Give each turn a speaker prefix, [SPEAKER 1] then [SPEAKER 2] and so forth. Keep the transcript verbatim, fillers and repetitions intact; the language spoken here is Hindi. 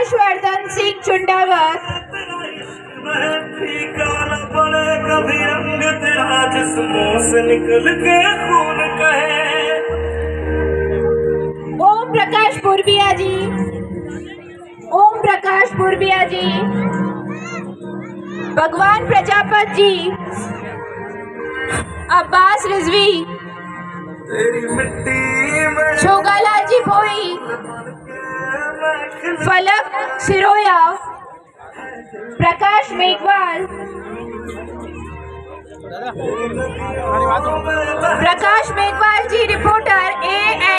[SPEAKER 1] हर्षवर्धन सिंह चुंडावत,
[SPEAKER 2] कभी रंग तेरा जिस्मों से निकल के खून कहे।
[SPEAKER 1] ओम प्रकाश पुरबिया जी, ओम प्रकाश पुरबिया जी, भगवान प्रजापत जी, अब्बास रिजवी,
[SPEAKER 2] तेरी मिट्टी में
[SPEAKER 1] छोगालाल जी भोई, फलक सिरोया, प्रकाश मेघवाल, प्रकाश मेघवाल जी रिपोर्टर ए